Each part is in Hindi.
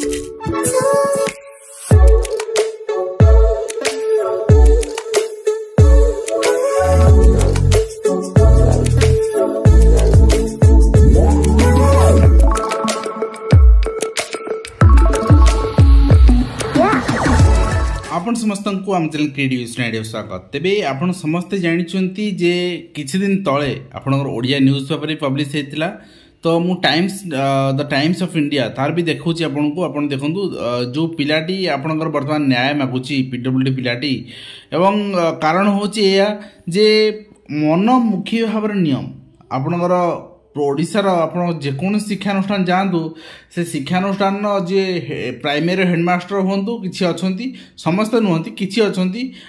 आपण समस्त को आम चैनल क्रिएटिव स्वागत। तेबे आपण समस्ते जानिछंती जे किछि दिन तळे आपनकर ओडिया न्यूज पेपर रे पब्लिश हेतिला। तो मु द टाइम्स ऑफ इंडिया तार भी देखौची आपण को। आपण देखंतु जो पिलाटी आपनकर वर्तमान न्याय मागुची पीडब्ल्यूडी पिलाटी एवं कारण होची या जे मनमुखी भाबर नियम आपनकर ओडिशार आपण जेकोन शिक्षानुष्ठान जातु से शिक्षानुष्ठान जे प्राइमरी हेडमास्टर हूँ किसी अच्छा समस्त नुहति किसी अच्छा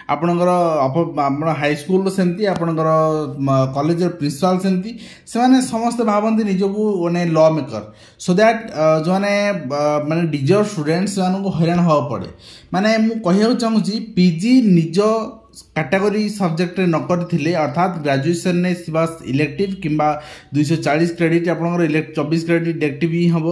आपणकर हाई स्कूल सेमती आपणकर कॉलेज प्रिंसिपल सेमती से समस्त भावती निजको माने लॉ मेकर सो दैट जो माने डिजर स्टूडेंट्स को हैरान हवा पड़े। माने मु कहया चाहूँगी पीजी निज कैटेगरी सब्जेक्ट न करथिले अर्थात ग्रेजुएशन ने बस इलेक्टिव किंबा 240 क्रेडिट आपनकर 24 क्रेडिट इलेक्टिव ही हम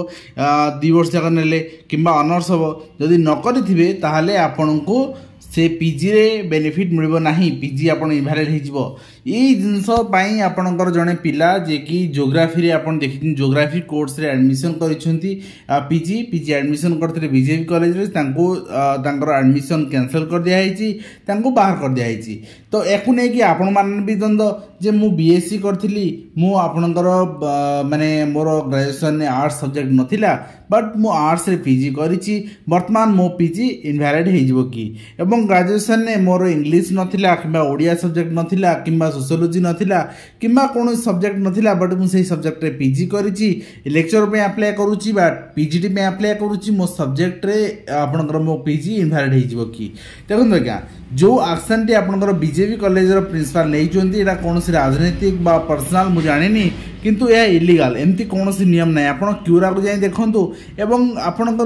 2 वर्ष जाक नेले किंबा ऑनर्स हम जदि न करिथिबे ताहाले आपनको से पीजी रे बेनिफिट मिलबो नाही। पीजी आपन इनवैलिड हो जिवो। ई जिंस पई आपनकर जने पिला जे कि ज्योग्राफी रे आपन देखि ज्योग्राफी कोर्स रे एडमिशन करिसंती पीजी एडमिशन करथले बीजेपी कॉलेज रे तांकर एडमिशन कैंसिल कर दिया हैची तांको बाहर कर दिया हैची। तो एकु नै कि आपन मान भी दंद जे मु बीएससी करथिली मु आपनकर माने मोर ग्रेजुएशन ने आर्ट्स सब्जेक्ट नथिला बट मु आर्ट्स रे पीजी करिछि वर्तमान मो पीजी इनवैलिड हो जिवो कि एवं ग्रेजुएशन ने मोर इंग्लिश नथिला किंबा ओडिया सब्जेक्ट नथिला किंबा सोशियोलॉजी नथिला किंबा कोन सब्जेक्ट नथिला बट मु सेही सब्जेक्ट रे पीजी करिछि लेक्चर पे अप्लाई करूछि बा पीजीटी पे अप्लाई करूछि मो सब्जेक्ट रे आपनकर मो पीजी इनवैलिड हो जिवो कि। देखंतु क्या जो एक्शन टी आपनकर बीजेपी कॉलेज रो प्रिंसिपल नै जोंती एटा कोनोसी राजनीतिक बा पर्सनल मु जानिनी किंतु यह इलीगल एमती कौन नियम ना आप क्यूरा को जाए देखूँ एवं आपणकर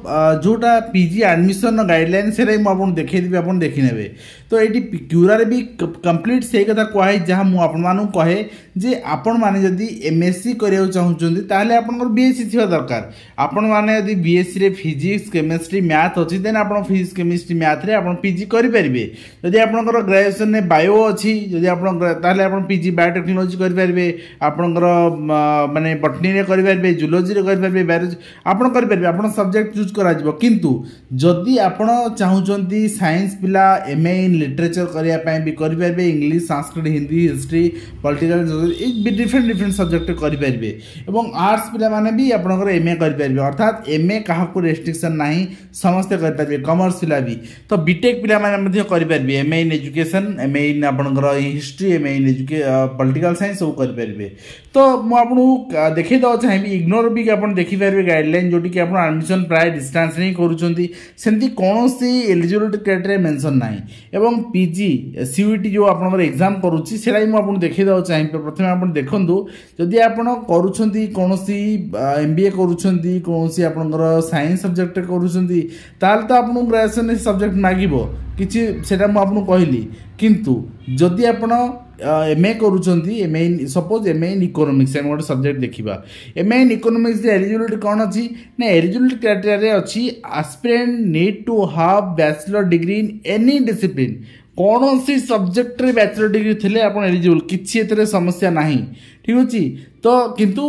जोटा पीजी एडमिशन गाइडलाइन से मुझे देखी आप देखने। तो ये क्यूरा भी कंप्लीट से कथा कहे जहाँ मुझे कहे जे आपण मैंने जदि एमएससी करिया चाहूँगी ताहले आपनकर बीएससी थिबा दरकार। आपण मैंने यदि बीएससी रे फिजिक्स केमिस्ट्री मैथ अच्छी देन आप फिजिक्स केमिस्ट्री मैथ रे आप पीजी करेंगे। जदि आपनकर ग्रेजुएशन में बायो अच्छी जदि आप पीजी बायोटेक्नोलॉजी करेंगे आपनकर माने बटनी रे करेंगे जूलॉजी रे करेंगे बायोलॉजी आपन करेंगे आपन सब्जेक्ट चूज करा जिवो। किंतु जदि आपन चाहूँगी साइंस पिला एमए इन लिटरेचर करिया पय भी करेंगे English Sanskrit Hindi history political different subject करेंगे एवं आर्ट्स पिला माने भी आपनकर एमए करेंगे अर्थात एमए कहा को रेस्ट्रिक्शन नहीं समस्ते करेंगे कॉमर्स पिला भी। तो बीटेक पिला माने करेंगे MA in education MA in आपनकर history MA in political science सब करेंगे। तो मुझे देखी दवा चाहिए इग्नोर भी आप देखिपारे गाइडलाइन जोटी कि आप एडमिशन प्राय डिस्टेंस नहीं करूँगी सेमती कौन सी एलिजिबिलिटी क्राइटेरिया मेंशन नहीं एवं पीजी सीयूईटी जो आप एग्जाम करुच्ची से मुझे देखी दवा चाहिए। प्रथम आप देखूँ जदि आप करुँच कौन एमबीए करुँच कौन आपंकर साइंस सब्जेक्ट करुँच ताल तो आपको ग्रेजुएशन सब्जेक्ट मागिब किसी से कहली। किंतु जदि आप एमए करुँगी MA suppose MA in economics गोटे सब्जेक्ट देखा एमए इन इकोनॉमिक्स एलिजिबिलिटी कौन अच्छी ना एलिजिबिलिटी क्राइटेरिया अच्छी aspirant need to have bachelor degree in any discipline कौन सी सब्जेक्ट रे बैचलर डिग्री थे आप एलिजिबल किसी एतरे समस्या नहीं ठीक अच्छे। तो किंतु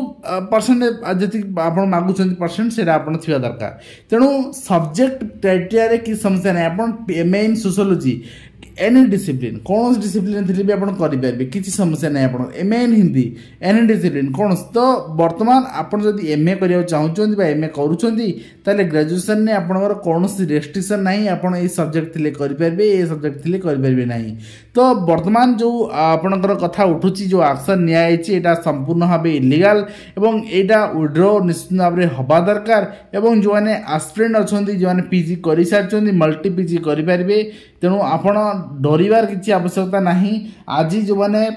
परसेंट जी आप मागुं परसेंट से थी दरकार तेणु सब्जेक्ट क्राइटेरिया कि समस्या नहीं आप MA in sociology any discipline कौन डिसिप्लिन थी भी आप करेंगे किसी समस्या नहीं आप MA in Hindi any discipline कौन। तो बर्तमान आप जब एमए करने चाहूँगी एमए करें ग्रेजुएशन ने आपंकर कौन रेस्ट्रिक्शन नहीं आप सब्जेक्ट थे करेंगे ये सब्जेक्ट थे करेंगे नहीं। तो बर्तमान जो आपंकर कथा उठू जो एक्शन निया संपूर्ण भाव इलीगल एवं यहाँ विड्रो निश्चित भाव में हवा दरकार एवं जो मैंने एस्पिरेंट अच्छा जो मैंने पीजी कर सारी मल्टी पीजी करेंगे तेणु आपड़ डरबार किसी आवश्यकता नहीं। आज जो मैंने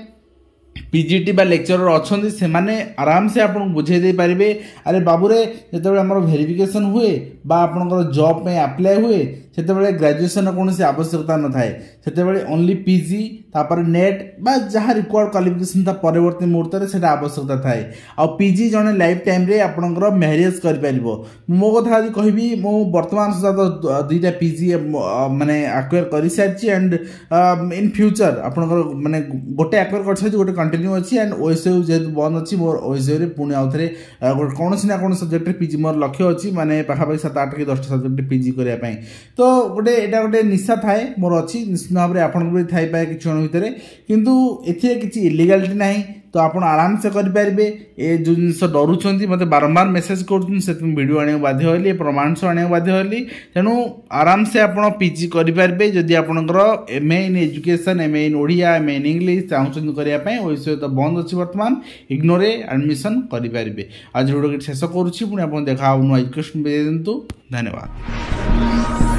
पीजीटी बा लेक्चरर अच्छा से माने आराम से आप बुझे दे पारे अरे बाबूरे जो आम वेरिफिकेशन हुए बा आपनकर जॉब में अप्लाई हुए सेतेबेले ग्रेजुएशन कौन आवश्यकता न थाए सेतेबेले ओनली पीजी तापर नेट बा जहाँ रिक्वायर्ड क्वालिफिकेशन था परवर्ती मुहूर्त में सेटा आवश्यकता थाए आ पीजी जने लाइफ टाइम रे आपनकर मैरिज कर परिबो मो कथा यदि कहबी मो वर्तमान सुधा तो दुईटा पीजी माने एक्वायर कर सारी एंड इन फ्यूचर आपनकर माने गोटे एक्वायर कर सारी गोटे कंटिन्यू अच्छी एंड ओएसयू जेहेतु बंद अच्छी मोर ओएसयू रे पुणी आउ थे कौन ना कौन सब्जेक्ट रे पीजी मोर लक्ष्य अच्छी माने पाखापाखि 7-8 कि 10 सब्जेक्ट पीजी करने तो गोटे एटा गोटे निशा थाए मोर अच्छी निश्चित भाव में आपन भी थाई पाए किछि जन भितर किंतु एथिरे किछि इलीगलिटी नाही तो आप आराम से करेंगे ये जो जिन डरुंच मत बारंबार मेसेज करीडियो आने बाध्य हली प्रमाण आने बाध्य हली तेणु आराम से आप पीजी करेंगे जदि आपंकर MA in education MA in Odia MA in English चाहूँ करने वैसे तो बंद अच्छी बर्तमान इग्नोर एडमिशन करेंगे आज वीडियो शेष करुँच पुणी आप देखा नुआ एजुकेशन दिंतु धन्यवाद।